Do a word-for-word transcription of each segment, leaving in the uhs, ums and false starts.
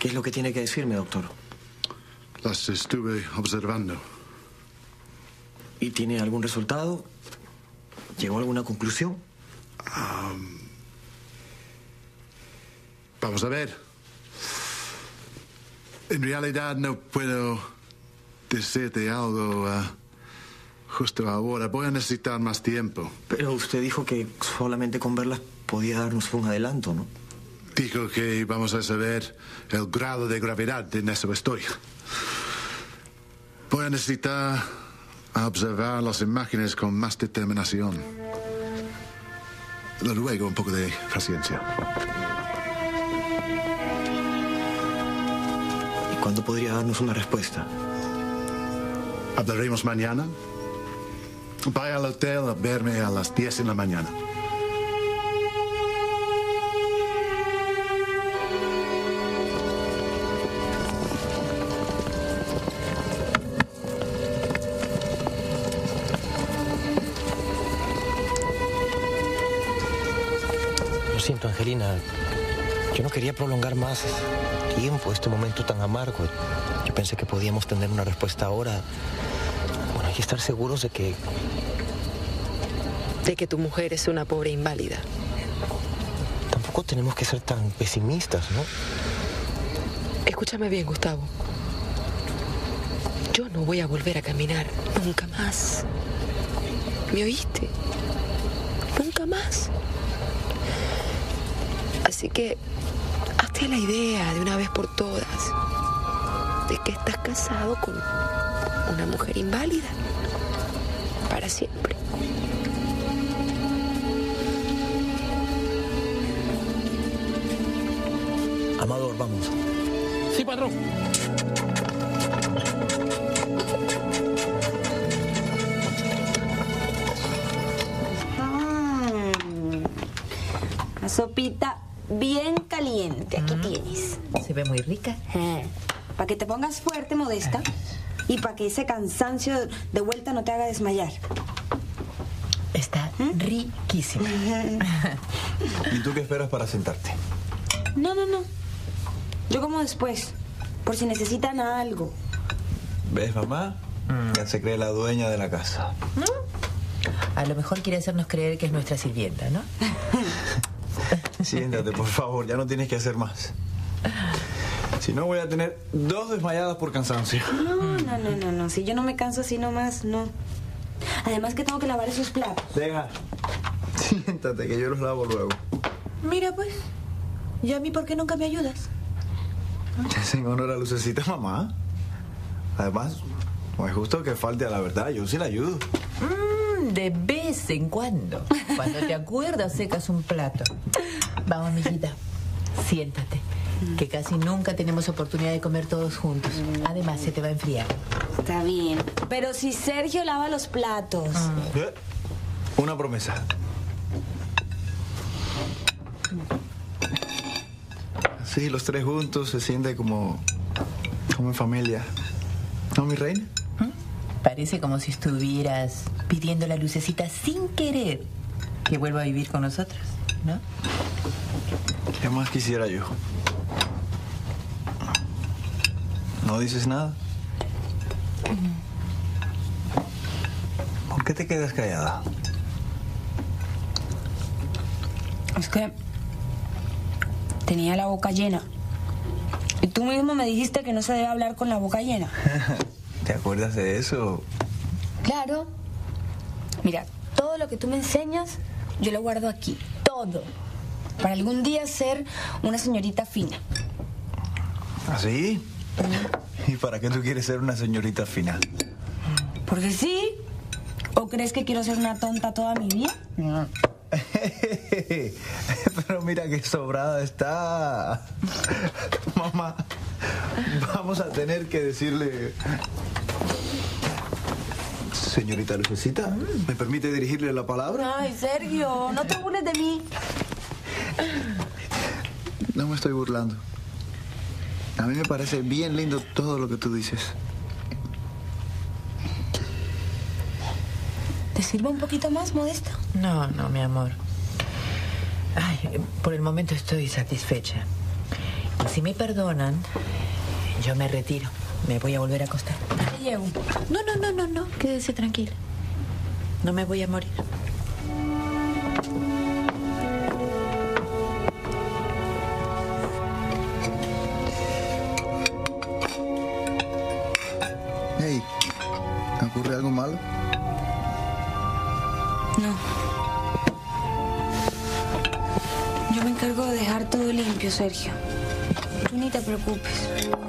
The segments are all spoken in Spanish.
¿Qué es lo que tiene que decirme, doctor? Las estuve observando. ¿Y tiene algún resultado? ¿Llegó a alguna conclusión? Um, vamos a ver. En realidad no puedo decirte algo uh, justo ahora. Voy a necesitar más tiempo. Pero usted dijo que solamente con verlas podía darnos un adelanto, ¿no? Dijo que vamos a saber el grado de gravedad en eso estoy. Voy a necesitar observar las imágenes con más determinación. Le ruego un poco de paciencia. ¿Y cuándo podría darnos una respuesta? Hablaremos mañana. Vaya al hotel a verme a las diez en la mañana. Lo siento, Angelina. Yo no quería prolongar más tiempo este momento tan amargo. Yo pensé que podíamos tener una respuesta ahora. Bueno, hay que estar seguros de que... De que tu mujer es una pobre inválida. Tampoco tenemos que ser tan pesimistas, ¿no? Escúchame bien, Gustavo. Yo no voy a volver a caminar nunca más. ¿Me oíste? Nunca más. Así que hazte la idea de una vez por todas de que estás casado con una mujer inválida para siempre. Amador, vamos. Sí, patrón. Mm, una sopita bien caliente. Aquí mm. tienes. Se ve muy rica. Eh, para que te pongas fuerte, Modesta, y para que ese cansancio de vuelta no te haga desmayar. Está ¿Mm? riquísima. ¿Y tú qué esperas para sentarte? No, no, no. Yo como después, por si necesitan algo. ¿Ves, mamá? Mm. Ya se cree la dueña de la casa. ¿Mm? A lo mejor quiere hacernos creer que es nuestra sirvienta, ¿no? Siéntate, por favor, ya no tienes que hacer más. Si no, voy a tener dos desmayadas por cansancio. No, no, no, no, no. Si yo no me canso así nomás, no. Además que tengo que lavar esos platos. Deja. Siéntate, que yo los lavo luego. Mira, pues. ¿Y a mí por qué nunca me ayudas? Es en honor a Lucecita, mamá. Además, no es justo que falte a la verdad. Yo sí la ayudo. Mm, de vez en cuando. Cuando te acuerdas, secas un plato. Vamos, mijita. Siéntate. Que casi nunca tenemos oportunidad de comer todos juntos. Además, se te va a enfriar. Está bien. Pero si Sergio lava los platos. Mm. ¿Eh? Una promesa. Sí, los tres juntos se siente como... como en familia. ¿No, mi reina? ¿Mm? Parece como si estuvieras pidiendo a la Lucecita sin querer que vuelva a vivir con nosotros, ¿no? ¿Qué más quisiera yo? ¿No dices nada? ¿Por qué te quedas callada? Es que tenía la boca llena. Y tú mismo me dijiste que no se debe hablar con la boca llena. ¿Te acuerdas de eso? Claro. Mira, todo lo que tú me enseñas, yo lo guardo aquí. Todo. Para algún día ser una señorita fina. ¿Así? ¿Y para qué tú quieres ser una señorita fina? Porque sí. ¿O crees que quiero ser una tonta toda mi vida? No. Pero mira qué sobrada está. Mamá, vamos a tener que decirle... Señorita Lucecita, ¿me permite dirigirle la palabra? Ay, Sergio, no te burles de mí. No me estoy burlando. A mí me parece bien lindo todo lo que tú dices. ¿Te sirve un poquito más, Modesta? No, no, mi amor. Ay, por el momento estoy satisfecha. Si me perdonan, yo me retiro. Me voy a volver a acostar. Te llevo. No, no, no, no, no. Quédese tranquila. No me voy a morir. Hey, ¿te ocurre algo malo? No. Yo me encargo de dejar todo limpio, Sergio. Tú ni te preocupes.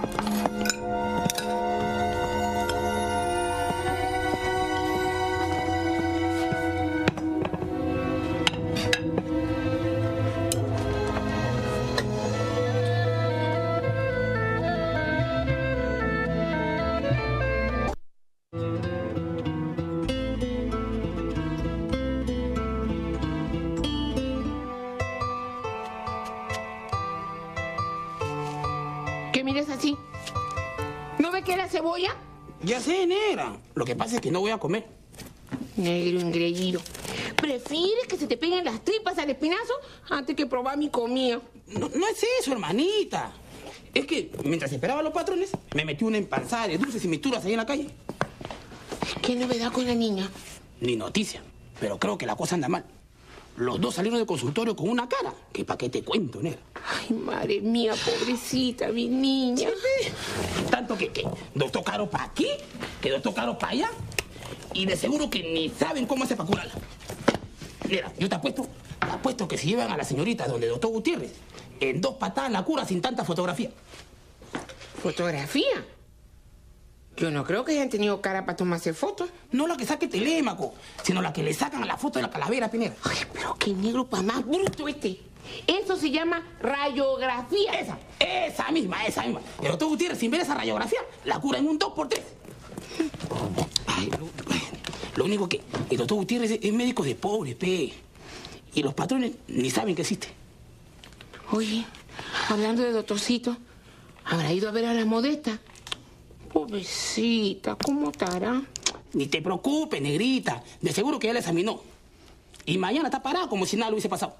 ¿Qué mires así? ¿No ves que era cebolla? Ya sé, negra. Lo que pasa es que no voy a comer. Negro engreído. ¿Prefieres que se te peguen las tripas al espinazo antes que probar mi comida? No, no es eso, hermanita. Es que mientras esperaba a los patrones, me metí una empanzada de dulces y mixturas ahí en la calle. ¿Qué novedad con la niña? Ni noticia, pero creo que la cosa anda mal. Los dos salieron del consultorio con una cara. Que pa' qué te cuento, negra. Ay, madre mía, pobrecita, mi niña. Tanto que, que doctor Caro pa' aquí, que doctor Caro pa' allá. Y de seguro que ni saben cómo hace para curarla. Mira, yo te apuesto, te apuesto que si llevan a la señorita donde doctor Gutiérrez, en dos patadas la cura sin tanta fotografía. ¿Fotografía? Yo no creo que hayan tenido cara para tomarse fotos. No la que saque Telémaco, sino la que le sacan a la foto de la calavera, Pineda. Ay, pero qué negro pa' más bruto este. Eso se llama radiografía. Esa, esa misma, esa misma. El doctor Gutiérrez, sin ver esa radiografía, la cura en un dos por tres. Ay, lo, lo único que el doctor Gutiérrez es médico de pobre, pe. Y los patrones ni saben que existe. Oye, hablando de doctorcito, ¿habrá ido a ver a la Modesta? Pobrecita, ¿cómo estará? Ni te preocupes, negrita. De seguro que ya la examinó. Y mañana está parada como si nada le hubiese pasado.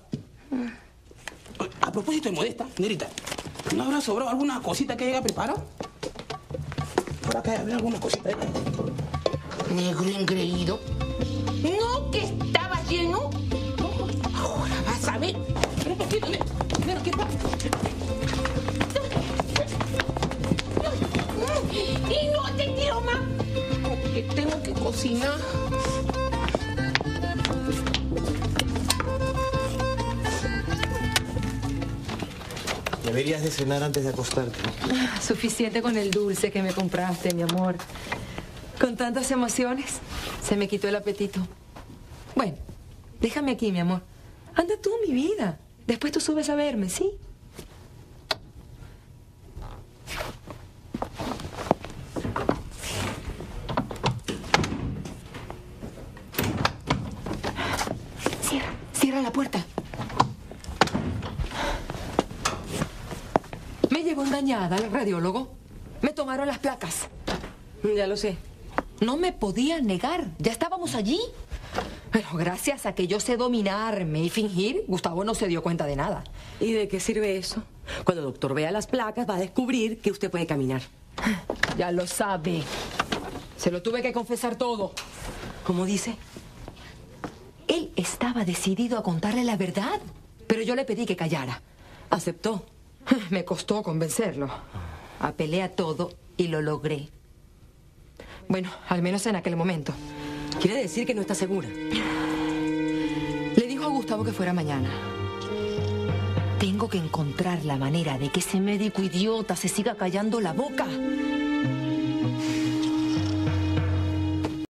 A propósito de Modesta, negrita, ¿no habrá sobrado alguna cosita que haya preparado? Por acá habrá alguna cosita. ¿eh? Negro engreído. ¿No que estaba lleno? Ahora vas a ver. Pero un poquito, negra. Negra, ¿qué pasa? Y no te tiro más, porque tengo que cocinar. Deberías de cenar antes de acostarte. Suficiente con el dulce que me compraste, mi amor. Con tantas emociones, se me quitó el apetito. Bueno, déjame aquí, mi amor. Anda tú, mi vida. Después tú subes a verme, ¿sí? Cierra, cierra la puerta. Me llevó engañada al radiólogo. Me tomaron las placas. Ya lo sé. No me podía negar. Ya estábamos allí. Pero gracias a que yo sé dominarme y fingir, Gustavo no se dio cuenta de nada. ¿Y de qué sirve eso? Cuando el doctor vea las placas va a descubrir que usted puede caminar. Ya lo sabe. Se lo tuve que confesar todo. ¿Cómo dice? Él estaba decidido a contarle la verdad, pero yo le pedí que callara. ¿Aceptó? Me costó convencerlo. Apelé a todo y lo logré. Bueno, al menos en aquel momento. Quiere decir que no está segura. Le dijo a Gustavo que fuera mañana. Tengo que encontrar la manera de que ese médico idiota se siga callando la boca.